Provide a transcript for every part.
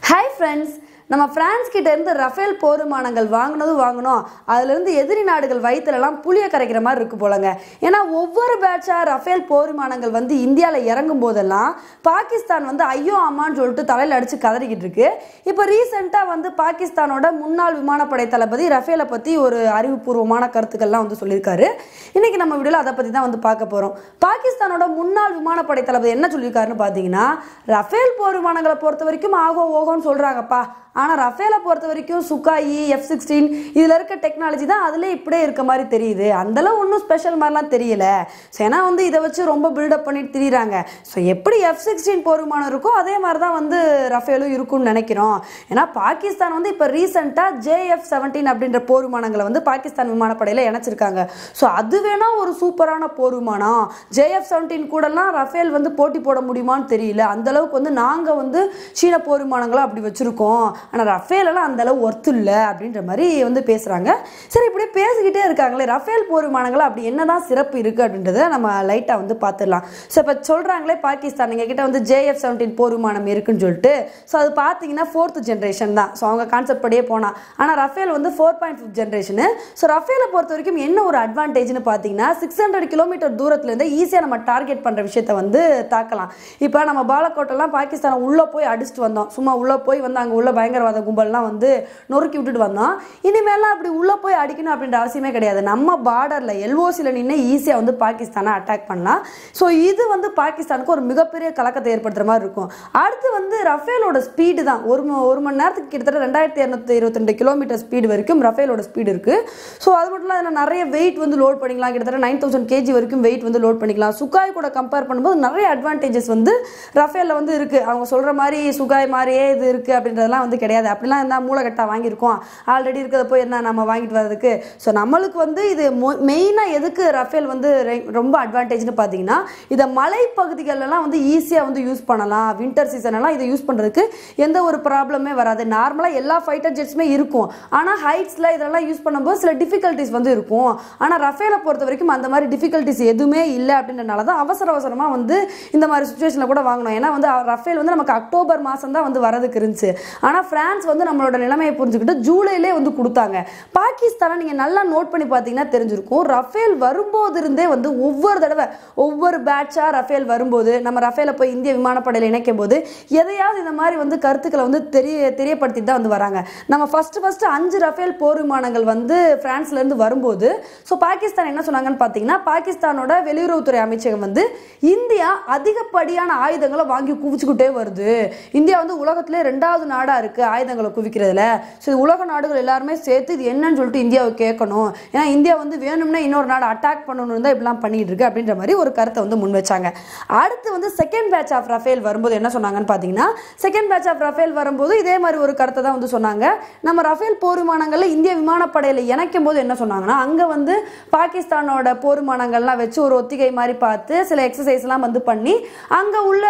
Hi friends, நம்ம France கிட்ட இருந்து ரஃபேல் போர் விமானங்கள் வாங்கணும் அதுல இருந்து எதிரி நாடுகள் வயித்துல புளிய கரைக்கிற மாதிரி இருக்கு போலங்க. ஏன்னா ஒவ்வொரு பேட்சா ரஃபேல் போர் விமானங்கள் இந்தியால இறங்கும் போதெல்லாம் பாகிஸ்தான் ஐயோ அம்மான்னு சொல்லிட்டு தலையில அடிச்சு கதறிக்கிட்டு இருக்கு. இப்போ ரீசெண்டா பாகிஸ்தானோட முன்னாள் விமானப்படை தளபதி ரஃபேலை பத்தி ஒரு அறிவுபூர்வமான கருத்துக்கள்லாம் சொல்லியிருக்காரு. இன்னைக்கு நம்ம வீடியோல அதை பத்தி தான் பார்க்க போறோம். பாகிஸ்தானோட முன்னாள் விமானப்படை தளபதி என்ன சொல்லியிருக்காருன்னு பாத்தீங்கன்னா, ரஃபேல் போர் விமானங்களை பொறுத்த வரைக்கும் ஆகோ ஓகோன்னு சொல்றாங்கப்பா, ஆனா ரஃபேலை பொறுத்த வரைக்கும் சுகாயி F-16 இதுல இருக்க டெக்னாலஜி தான் அதுல இப்படியே இருக்க மாதிரி தெரியுது, அந்த அளவு ஒன்றும் ஸ்பெஷல் மாதிரிலாம் தெரியல. ஏன்னா இதை வச்சு ரொம்ப பில்டப் பண்ணிட்டு திரியிறாங்க. ஸோ எப்படி F-16 போர் விமானம் இருக்கோ அதே மாதிரி தான் ரஃபேலும் இருக்கும்னு நினைக்கிறோம். ஏன்னா பாகிஸ்தான் இப்போ ரீசெண்டா JF-17 அப்படின்ற போர் விமானங்களை பாகிஸ்தான் விமானப்படையில இணைச்சிருக்காங்க. ஸோ அது வேணா ஒரு சூப்பரான போர் விமானம். JF-17 கூடலாம் ரஃபேல் போட்டி போட முடியுமான்னு தெரியல, அந்த அளவுக்கு நாங்க சீன போர் விமானங்களை அப்படி வச்சிருக்கோம், ஆனா ரஃபேல் எல்லாம் அந்த அளவு ஒர்த் இல்ல அப்படின்ற மாதிரி பேசுறாங்க. சரி, இப்படி பேசிக்கிட்டே இருக்காங்களே, ரஃபேல் போர் விமானங்கள் அப்படி என்னதான் சிறப்பு இருக்கு அப்படின்றத நம்ம லைட்டா பார்த்துடலாம். ஸோ இப்போ சொல்றாங்களே பாகிஸ்தான் எங்க கிட்ட JF-17 போர் விமானம் இருக்குன்னு சொல்லிட்டு. ஸோ அது பார்த்தீங்கன்னா 4th ஜென்ரேஷன் தான். ஸோ அவங்க கான்செப்ட் படியே போனா, ஆனா ரஃபேல் 4.5 ஜென்ரேஷன். ஸோ ரஃபேலை பொறுத்த வரைக்கும் என்ன ஒரு அட்வான்டேஜ்னு பார்த்தீங்கன்னா, 600 கிலோமீட்டர் தூரத்துல இருந்து ஈஸியா நம்ம டார்கெட் பண்ற விஷயத்த தாக்கலாம். இப்போ நம்ம பாலக்கோட்டெல்லாம் பாகிஸ்தான் உள்ள போய் அடிச்சுட்டு வந்தோம், சும்மா உள்ள போய் அங்க உள்ள பயங்கரவாத கும்பல்லாம் நொறுக்கி விட்டுட்டு வந்தோம். இனிமேலாம் அப்படி உள்ள போய் அடிக்கணும் அப்படின்ற அவசியமே கிடையாது. நம்ம பார்டர்ல LOCல நின்று ஈஸியா பாகிஸ்தானை அட்டாக் பண்ணலாம். ஸோ இது பாகிஸ்தானுக்கு ஒரு மிகப்பெரிய கலக்கத்தை ஏற்படுத்துற மாதிரி இருக்கும். அடுத்து ரஃபேலோட ஸ்பீடு தான். ஒரு மணி நேரத்துக்கு கிட்டத்தட்ட 2222 கிலோமீட்டர் ஸ்பீடு வரைக்கும் ரஃபேலோட ஸ்பீடு இருக்கு. ஸோ அது மட்டும் இல்லாமல் நிறைய வெயிட் லோட் பண்ணிக்கலாம், கிட்டத்தட்ட 9000 kg வரைக்கும் வெயிட் லோட் பண்ணிக்கலாம். சுகாய் கூட கம்பேர் பண்ணும்போது நிறைய அட்வான்டேஜஸ் ரஃபேல்ல இருக்கு. அவங்க சொல்ற மாதிரி சுகாய் மாதிரியே இது இருக்கு அப்படின்றதெல்லாம் கிடையாது. அப்படிலாம் இருந்தால் மூளைக்கட்டா வாங்கியிருக்கோம், ஆல்ரெடி இருக்கிறத போய் என்ன நம்ம வாங்கிட்டு வர்றதுக்கு. ஸோ நம்மளுக்கு இது மெயினாக எதுக்கு ரஃபேல் ரொம்ப அட்வான்டேஜ்னு பார்த்தீங்கன்னா, இதை மலைப்பகுதிகளெல்லாம் ஈஸியாக யூஸ் பண்ணலாம். வின்டர் சீசன் எல்லாம் இதை யூஸ் பண்ணுறதுக்கு எந்த ஒரு ப்ராப்ளமே வராது. நார்மலாக எல்லா ஃபைட்டர் ஜெட்ஸுமே இருக்கும், ஆனால் ஹைட்ஸில் இதெல்லாம் யூஸ் பண்ணும்போது சில டிஃபிகல்ட்டிஸ் இருக்கும். ஆனால் ரஃபேலை பொறுத்த வரைக்கும் அந்த மாதிரி டிஃபிகல்ட்டிஸ் எதுவுமே இல்லை. அப்படின்றனால தான் அவசரமாக இந்த மாதிரி சுச்சுவேஷனில் கூட வாங்கணும். ஏன்னா ரஃபேல் நமக்கு அக்டோபர் மாதம் தான் வரதுக்கு இருந்துச்சு. ஆனால் பிரான்ஸ் நம்மளோட நிலைமையை புரிஞ்சுக்கிட்டு ஜூலையிலே கொடுத்தாங்க. பாகிஸ்தானை நீங்க நல்லா நோட் பண்ணி பார்த்தீங்கன்னா தெரிஞ்சிருக்கும், ரஃபேல் வரும்போது இருந்தே ஒவ்வொரு தடவை ஒவ்வொரு பேட்சா ரஃபேல் வரும்போது நம்ம ரஃபேலை போய் இந்திய விமானப்படையில் இணைக்கும் போது எதையாவது இந்த மாதிரி கருத்துக்களை தெரியப்படுத்திட்டு தான் வராங்க. நம்ம ஃபர்ஸ்ட் 5 ரஃபேல் போர் விமானங்கள் பிரான்ஸ்ல இருந்து வரும்போது, ஸோ பாகிஸ்தான் என்ன சொன்னாங்கன்னு பார்த்தீங்கன்னா, பாகிஸ்தானோட வெளியுறவுத்துறை அமைச்சகம் இந்தியா அதிகப்படியான ஆயுதங்களை வாங்கி குவிச்சுக்கிட்டே வருது, இந்தியா உலகத்திலே 2வது நாடா இருக்கு ஆயுதங்களை குவிக்கிறதுல, ஸோ உலக நாடுகள் எல்லாருமே சேர்த்து இது என்னன்னு சொல்லிட்டு இந்தியாவை கேட்கணும், ஏன்னா இந்தியா வேணும்னா இன்னொரு நாடு அட்டாக் பண்ணணும் தான் இப்படிலாம் பண்ணிட்டு இருக்கு அப்படின்ற மாதிரி ஒரு கருத்தை முன் வச்சாங்க. அடுத்து செகண்ட் பேட்ச் ஆஃப் ரஃபேல் வரும்போது என்ன சொன்னாங்கன்னு பார்த்தீங்கன்னா, செகண்ட் பேட்ச் ஆஃப் ரஃபேல் வரும்போது இதே மாதிரி ஒரு கருத்தை தான் சொன்னாங்க. நம்ம ரஃபேல் போர் விமானங்கள்ல இந்திய விமானப்படையில் இணைக்கும் போது என்ன சொன்னாங்கன்னா, அங்கே பாகிஸ்தானோட போர் விமானங்கள்லாம் வச்சு ஒரு ஒத்திகை மாதிரி பார்த்து சில எக்ஸசைஸ்லாம் பண்ணி அங்கே உள்ள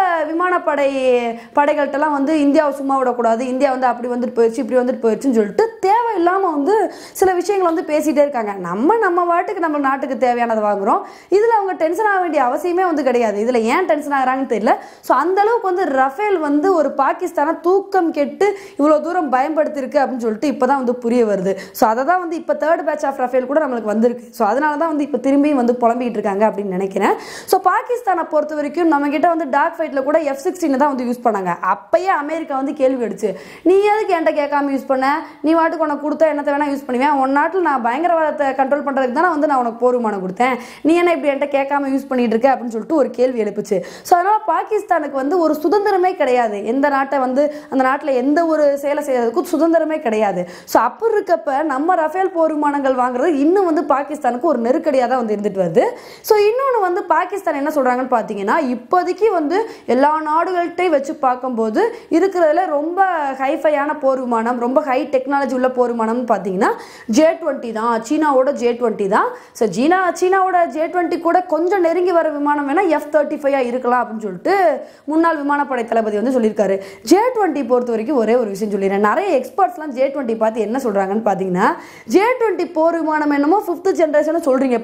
படைகள்கிட்டலாம் இந்தியாவை சும்மா விடக்கூடாது, இந்தியா அப்படி போயிடுச்சு இப்படி போயிடுச்சுன்னு சொல்லிட்டு தேவையில்லாமல் சில விஷயங்கள் பேசிகிட்டே இருக்காங்க. நம்ம வாட்டுக்கு நம்ம நாட்டுக்கு தேவையானதை வாங்குறோம், இதில் அவங்க டென்ஷன் ஆக வேண்டிய அவசியமே கிடையாது. இதில் ஏன் டென்ஷன் ஆகிறாங்கன்னு தெரியல. ஸோ அந்த அளவுக்கு ரஃபேல் ஒரு பாகிஸ்தானை தூக்கம் கெட்டு இவ்வளோ தூரம் பயன்படுத்திருக்கு அப்படின்னு சொல்லிட்டு இப்போ தான் புரிய வருது. ஸோ அதை தான் இப்போ 3rd பேட்ச் ஆஃப் ரஃபேல் கூட நம்மளுக்கு வந்திருக்கு. ஸோ அதனால தான் இப்போ திரும்பியும் புலம்பிக்கிட்டு இருக்காங்க அப்படின்னு நினைக்கிறேன். ஸோ பாகிஸ்தானை பொறுத்த வரைக்கும் நம்ம கிட்ட டாக் ஃபைட்டில் கூட F-16 தான் யூஸ் பண்ணாங்க. அப்பயே அமெரிக்கா கேள்வி அடிச்சு, நீ எதுக்கு என்கிட்ட கேட்காம யூஸ் பண்ண, நீ வாட்டுக்கு உனக்கு கொடுத்தா என்னத்தை வேணா யூஸ் பண்ணுவேன், உன் நாட்டில் நான் பயங்கரவாதத்தை கண்ட்ரோல் பண்ணுறதுக்கு தானே நான் உனக்கு போர் விமானம் கொடுத்தேன், நீ என்ன இப்படி என்கிட்ட கேட்காம யூஸ் பண்ணிட்டு இருக்க அப்படின்னு சொல்லிட்டு ஒரு கேள்வி எழுப்புச்சு. ஸோ அதனால பாகிஸ்தானுக்கு ஒரு சுதந்திரமே கிடையாது, எந்த நாட்டை அந்த நாட்டில் எந்த ஒரு செயலை செய்யறதுக்கும் சுதந்திரமே கிடையாது. ஸோ அப்படி இருக்கப்ப நம்ம ரஃபேல் போர் விமானங்கள் வாங்குறது இன்னும் பாகிஸ்தானுக்கு ஒரு நெருக்கடியாக தான் இருந்துட்டு வருது. ஸோ இன்னொன்று பாகிஸ்தான் என்ன சொல்றாங்கன்னு பார்த்தீங்கன்னா, இப்போதைக்கு எல்லா நாடுகள்கிட்டையும் வச்சு பார்க்கும்போது இருக்கிறதுல ரொம்ப ஹைஃபையான போர் விமானம், ரொம்ப ஹை டெக்னாலஜி உள்ள போர் விமானம்னு பார்த்தீங்கன்னா J-20 தான், சீனாவோட J-20 தான். ஸோ சீனாவோட J-20 கூட கொஞ்சம் நெருங்கி வர விமானம் வேணா F-35 இருக்கலாம் அப்படின்னு சொல்லிட்டு முன்னாள் விமானப்படை தளபதி சொல்லியிருக்காரு. J-20 பொறுத்த வரைக்கும் ஒரே ஒரு விஷயம் சொல்லிடுறேன், நிறைய எக்ஸ்பர்ட்ஸ்லாம் J-20 பார்த்து என்ன சொல்றாங்கன்னு பார்த்தீங்கன்னா, J-20 போர் விமானம் என்னமோ 5th ஜென்ரேஷன் சொல்றீங்கப்பா,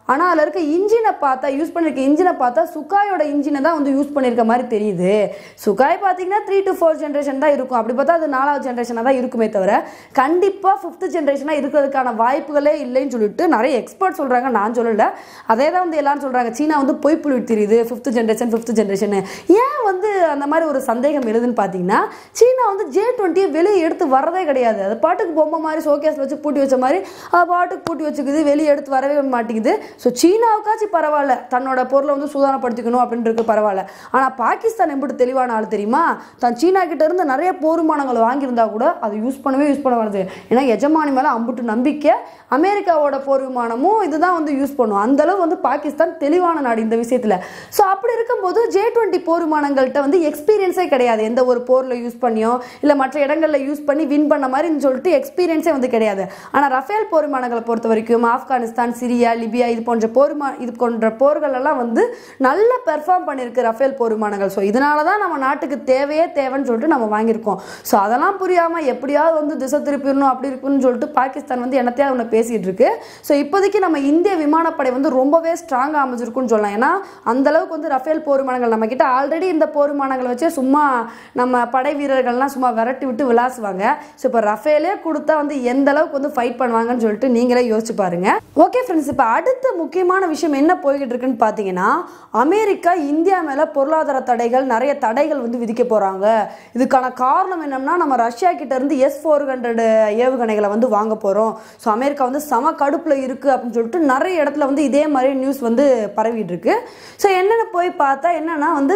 ஆனால் அதில் இருக்க இன்ஜினை பார்த்தா யூஸ் பண்ணியிருக்க இன்ஜினை பார்த்தா சுகாயோட இன்ஜினை தான் வந்து யூஸ் பண்ணியிருக்க மாதிரி தெரியுது. சுகாய் பார்த்தீங்கன்னா 3 to 4 ஜென்ரேஷன் தான் இருக்கும். அப்படி பார்த்தா அது 4வது ஜென்ரேஷனாக தான் இருக்குமே தவிர கண்டிப்பாக 5th ஜென்ரேஷனாக இருக்கிறதுக்கான வாய்ப்புகளே இல்லைன்னு சொல்லிட்டு நிறைய எக்ஸ்பர்ட் சொல்கிறாங்க. நான் சொல்லலை, அதே தான் வந்து எல்லாரும் சொல்கிறாங்க. சீனா வந்து பொய் புள்ளிட்டு தெரியுது 5th ஜென்ரேஷன். ஏன் வந்து அந்த மாதிரி ஒரு சந்தேகம் எழுதுன்னு பார்த்தீங்கன்னா, சீனா வந்து J20 வெளியே எடுத்து வரதே கிடையாது. அது பாட்டுக்கு பொம்மை மாதிரி ஷோகேஸில் வச்சு பூட்டி வச்ச மாதிரி அது பாட்டுக்கு பூட்டி வச்சுக்குது, வெளியே எடுத்து வரவே மாட்டேங்குது. ஸோ சீனாவுக்காச்சும் பரவாயில்ல, தன்னோட பொருளை வந்து சூதானப்படுத்திக்கணும் அப்படின்றது பரவாயில்ல. ஆனால் பாகிஸ்தான் எப்படி தெளிவான ஆள் தெரியுமா? தான் சீனா கிட்ட இருந்து நிறைய போர் விமானங்கள் வாங்கியிருந்தா கூட அது யூஸ் பண்ண வருது. ஏன்னா எஜமானி மேலே அம்புட்டு நம்பிக்கை. அமெரிக்காவோட போர் விமானமும் இதுதான் வந்து யூஸ் பண்ணும். அந்த அளவு வந்து பாகிஸ்தான் தெளிவான நாடு இந்த விஷயத்தில். ஸோ அப்படி இருக்கும்போது J20 போர் விமானங்கள்கிட்ட வந்து எக்ஸ்பீரியன்ஸே கிடையாது. எந்த ஒரு போரில் யூஸ் பண்ணியோ இல்லை மற்ற இடங்களில் யூஸ் பண்ணி வின் பண்ண மாதிரின்னு சொல்லிட்டு எக்ஸ்பீரியன்ஸே வந்து கிடையாது. ஆனால் ரஃபேல் போர் விமானங்களை பொறுத்த வரைக்கும் ஆப்கானிஸ்தான், சிரியா, லிபியா இது போன்ற போர்கள் எல்லாம் வந்து நல்ல பெர்ஃபார்ம் பண்ணியிருக்கு ரஃபேல் போர் விமானங்கள். ஸோ இதனால தான் நம்ம நாட்டுக்கு தேவைன்னு சொல்லிட்டு நம்ம வாங்கியிருக்கோம். ஸோ அதெல்லாம் புரியாமல் எப்படியாவது வந்து திசை திருப்பிடணும் அப்படி இருக்குன்னு சொல்லிட்டு பாகிஸ்தான் வந்து என்னத்தையாவது ஒன்று பேசிகிட்டு இருக்கு. ஸோ இப்போதைக்கு நம்ம இந்திய விமானப்படை வந்து ரொம்பவே ஸ்ட்ராங்காக அமைஞ்சிருக்குன்னு சொல்லலாம். ஏன்னா அந்த அளவுக்கு வந்து ரஃபேல் போர் விமானங்கள் நம்ம கிட்ட ஆல்ரெடி இந்த போர் விமானங்களை வச்சு சும்மா நம்ம படை வீரர்கள்லாம் சும்மா விரட்டி விட்டு விளாசுவாங்க. ஸோ இப்போ ரஃபேலே கொடுத்தா வந்து எந்த அளவுக்கு வந்து ஃபைட் பண்ணுவாங்கன்னு சொல்லிட்டு நீங்களே யோசிச்சு பாருங்க. ஓகே ஃப்ரெண்ட்ஸ், இப்போ அடுத்த முக்கியமான விஷயம் என்ன போய்கிட்டு இருக்குன்னு பார்த்தீங்கன்னா, அமெரிக்கா இந்தியா மேலே பொருளாதார தடைகள், நிறைய தடைகள் வந்து விதிக்க போகிறாங்க. இதுக்கான காரணம் என்னன்னா, நம்ம ரஷ்யா கிட்ட இருந்து S-400 ஏவுகணைகளை வந்து வாங்க போகிறோம். ஸோ அமெரிக்கா வந்து சம கடுப்பில் இருக்குது அப்படின்னு சொல்லிட்டு நிறைய இடத்துல வந்து இதே மாதிரி நியூஸ் வந்து பரவிட்டு இருக்கு. ஸோ என்னென்னு போய் பார்த்தா என்னன்னா வந்து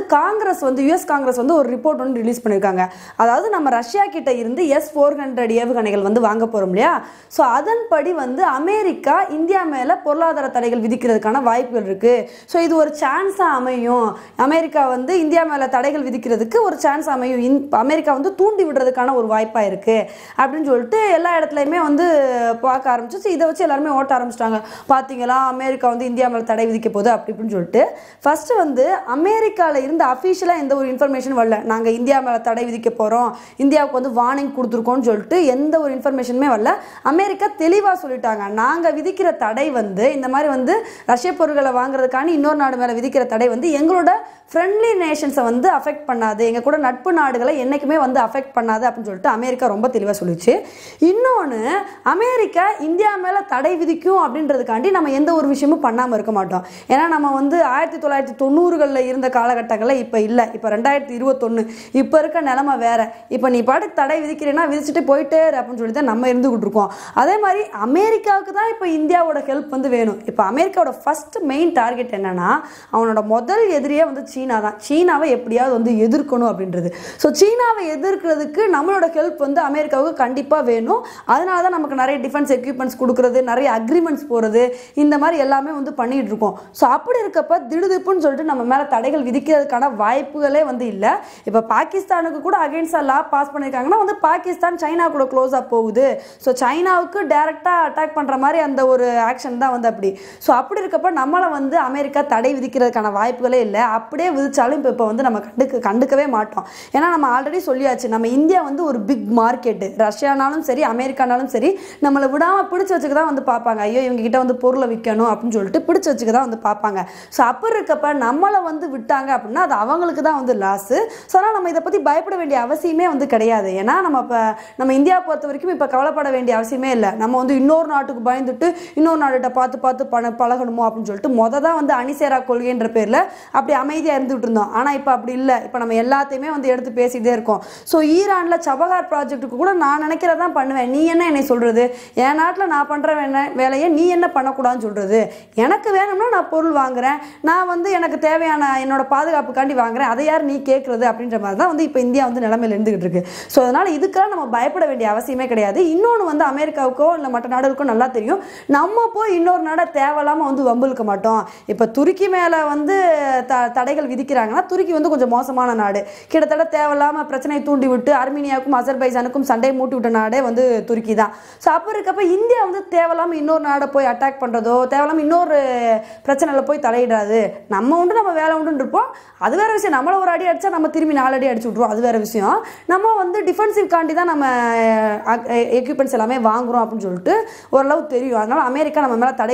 US காங்கிரஸ் வந்து ஒரு ரிப்போர்ட் வந்து ரிலீஸ் பண்ணியிருக்காங்க. அதாவது நம்ம ரஷ்யா கிட்ட இருந்து S-400 ஏவுகணைகள் வந்து வாங்க போகிறோம் இல்லையா? ஸோ அதன்படி வந்து அமெரிக்கா இந்தியா மேலே பொருளாதார தடைகள் விதிக்கிறதுக்கான வாய்ப்புகள் இருக்குது. ஸோ இது ஒரு சான்ஸாக அமையும். அமெரிக்கா வந்து இந்தியா மேலே தடைகள் விதிக்கிறதுக்கு ஒரு சான்ஸ் அமையும். அமெரிக்கா வந்து தூண்டி விடுறதுக்கான ஒரு வாய்ப்பாக இருக்குது அப்படின்னு சொல்லிட்டு எல்லா இடத்துலையுமே வந்து பார்க்க ஆரம்பிச்சு இதை வச்சு எல்லாருமே ஓட்ட ஆரம்பிச்சிட்டாங்க. பார்த்தீங்களா, அமெரிக்கா வந்து இந்தியா மேலே தடை விதிக்க போகுது அப்படி இப்படின்னு சொல்லிட்டு. ஃபர்ஸ்ட் வந்து அமெரிக்காவில் இருந்து அஃபிஷியலாக எந்த ஒரு இன்ஃபர்மேஷன் வரல. நாங்கள் இந்தியா மேலே தடை விதிக்க போகிறோம், இந்தியாவுக்கு வந்து வார்னிங் கொடுத்துருக்கோம்னு சொல்லிட்டு எந்த ஒரு இன்ஃபர்மேஷனுமே வரல. அமெரிக்கா தெளிவாக சொல்லிட்டாங்க, நாங்கள் விதிக்கிற தடை வந்து இந்த மாதிரி வந்து ரஷ்ய பொருட்களை வாங்குறதுக்கான இன்னொரு நாடு மேலே விதிக்கிற தடை வந்து எங்களோட ஃப்ரெண்ட்லி நேஷன்ஸை வந்து அஃபெக்ட் பண்ணாது, எங்கள் கூட நட்பு நாடுகளை என்றைக்குமே வந்து அஃபெக்ட் பண்ணாது அப்படின்னு சொல்லிட்டு அமெரிக்கா ரொம்ப தெளிவாக சொல்லிச்சு. இன்னொன்று, அமெரிக்கா இந்தியா மேலே தடை விதிக்கும் அப்படின்றதுக்காண்டி நம்ம எந்த ஒரு விஷயமும் பண்ணாமல் இருக்க மாட்டோம். ஏன்னா நம்ம வந்து 1990களில் இருந்த காலகட்டங்களில் இப்போ இல்லை. இப்போ 2021, இப்போ இருக்க நிலைமை வேற. இப்போ நீ பாட்டுக்கு தடை விதிக்கிறேன்னா விதிச்சுட்டு போயிட்டே அப்படின்னு சொல்லி தான் நம்ம இருந்துகிட்டு இருக்கோம். அதே மாதிரி அமெரிக்காவுக்கு தான் இப்போ இந்தியாவோட ஹெல்ப் வந்து வேணும். இப்போ அமெரிக்காவோட ஃபர்ஸ்ட் மெயின் டார்கெட் என்னன்னா, அவனோட முதல் எதிரியே வந்து சீனா தான். சீனாவை எப்படியாவது வந்து எதிர்க்கணும் அப்படின்றது. ஸோ சீனாவை எதிர்க்கிறதுக்கு நம்மளோட ஹெல்ப் வந்து அமெரிக்காவுக்கு கண்டிப்பாக வேணும். அதனால தான் நமக்கு நிறைய டிஃபென்ஸ் எக்யூப்மெண்ட்ஸ் கொடுக்குறது, நிறைய அக்ரிமெண்ட்ஸ் போகிறது, இந்த மாதிரி எல்லாமே வந்து பண்ணிட்டு இருக்கோம். ஸோ அப்படி இருக்கப்ப திடுதிப்புன்னு சொல்லிட்டு நம்ம மேலே தடைகள் விதிக்கிறதுக்கான வாய்ப்புகளே வந்து இல்லை. இப்போ பாகிஸ்தானுக்கு கூட அகைன்ஸ்டாக லா பாஸ் பண்ணியிருக்காங்கன்னா வந்து பாகிஸ்தான் சைனா கூட க்ளோஸாக போகுது. ஸோ சைனாவுக்கு டைரெக்டாக அட்டாக் பண்ணுற மாதிரி அந்த ஒரு ஆக்ஷன் தான் வந்து அப்படி. ஸோ அப்படி இருக்கப்ப நம்மளை வந்து அமெரிக்கா தடை விதிக்கிறதுக்கான வாய்ப்புகளே இல்லை. அப்படியே விதிச்சாலும் இப்போ வந்து நம்ம கண்டுக்கவே மாட்டோம். ஏன்னா நம்ம ஆல்ரெடி சொல்லியாச்சு, நம்ம இந்தியா வந்து ஒரு பிக் மார்க்கெட்டு. ரஷ்யானாலும் சரி அமெரிக்கானாலும் சரி நம்மளை விடாமல் பிடிச்சி வச்சுக்க தான் வந்து பார்ப்பாங்க. ஐயோ இவங்க கிட்ட வந்து பொருளை விற்கணும் அப்படின்னு சொல்லிட்டு பிடிச்சி வச்சுக்க தான் வந்து பார்ப்பாங்க. ஸோ அப்படி இருக்கப்ப நம்மளை வந்து விட்டாங்க அப்படின்னா அது அவங்களுக்கு தான் வந்து லாஸு. ஸோ அதனால் நம்ம இதை பற்றி பயப்பட வேண்டிய அவசியமே வந்து கிடையாது. ஏன்னா நம்ம இந்தியா பொறுத்த வரைக்கும் இப்போ கவலைப்பட வேண்டிய அவசியமே இல்லை. நம்ம வந்து இன்னொரு நாட்டுக்கு பயந்துட்டு இன்னொரு நாட்டுகிட்ட பார்த்து பழகணுமோ அப்படின்னு சொல்லிட்டு தான் வந்து அணிசேரா கொள்கைன்ற பேரில் அப்படி அமைதியாக இருந்துகிட்டு இருந்தோம். ஆனால் இப்போ அப்படி இல்லை. இப்போ நம்ம எல்லாத்தையுமே வந்து எடுத்து பேசிகிட்டே இருக்கோம். ஸோ ஈரானில் சபஹார் ப்ராஜெக்ட்டுக்கு கூட நான் நினைக்கிறதான் பண்ணுவேன். நீ என்ன என்னை சொல்கிறது? என் நாட்டில் நான் பண்ணுற வேலையை நீ என்ன பண்ணக்கூடாதுன்னு சொல்கிறது? எனக்கு வேணும்னா நான் பொருள் வாங்குறேன், நான் வந்து எனக்கு தேவையான என்னோட பாதுகாப்புக்காண்டி வாங்குறேன், அதை யார் நீ கேட்குறது அப்படின்ற மாதிரி தான் வந்து இப்போ இந்தியா வந்து நிலைமையில் இருந்துகிட்டு இருக்கு. ஸோ அதனால் இதுக்கெல்லாம் நம்ம பயப்பட வேண்டிய அவசியமே கிடையாது. இன்னொன்று வந்து அமெரிக்காவுக்கோ இல்லை மற்ற நாடுகளுக்கோ நல்லா தெரியும், நம்ம போய் இன்னொரு நாடை தேவையில்லாமல் வந்து வம்பிழுக்க மாட்டோம். இப்போ துருக்கி மேலே வந்து தடைகள் விதிக்கிறாங்கன்னா துருக்கி வந்து கொஞ்சம் மோசமான நாடு. கிட்டத்தட்ட தேவையில்லாமல் பிரச்சனையை தூண்டி விட்டு அர்மீனியாவுக்கும் அசர்பைஜானுக்கும் சண்டை மூட்டி விட்ட நாடே வந்து துருக்கி தான். ஸோ அப்போ இருக்கப்ப இந்தியா வந்து தேவையில்லாமல் இன்னொரு நாடை போய் அட்டாக் பண்ணுறதோ தேவையில்லாமல் இன்னொரு பிரச்சனையில் போய் தலையிடாது. நம்ம உண்டு நம்ம வேலை உண்டுன்னு இருப்போம். அது வேறு விஷயம். நம்மளை ஒரு அடி அடித்தா நம்ம திரும்பி 4 அடி அடிச்சு விட்ருவோம், அது வேறு விஷயம். நம்ம வந்து டிஃபென்சிவ்காண்டி தான் நம்ம எக்யூப்மெண்ட்ஸ் எல்லாமே வாங்குகிறோம் அப்படின்னு சொல்லிட்டு ஓரளவு தெரியும். அதனால் அமெரிக்கா நம்ம மேலே தடைகள் விதிக்கிற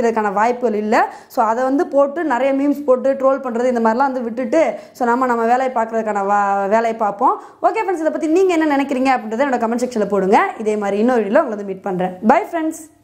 கிடைக்கிறதுக்கான வாய்ப்புகள் இல்லை. ஸோ அதை வந்து போட்டு நிறைய மீம்ஸ் போட்டு ட்ரோல் பண்ணுறது இந்த மாதிரிலாம் வந்து விட்டுட்டு ஸோ நம்ம வேலையை பார்க்குறதுக்கான வேலையை பார்ப்போம். ஓகே ஃப்ரெண்ட்ஸ், இதை பற்றி நீங்கள் என்ன நினைக்கிறீங்க அப்படின்றத என்னோட கமெண்ட் செக்ஷனில் போடுங்க. இதே மாதிரி இன்னொரு வீடியோவில் உங்களை வந்து மீட் பண்ணுறேன். Bye friends.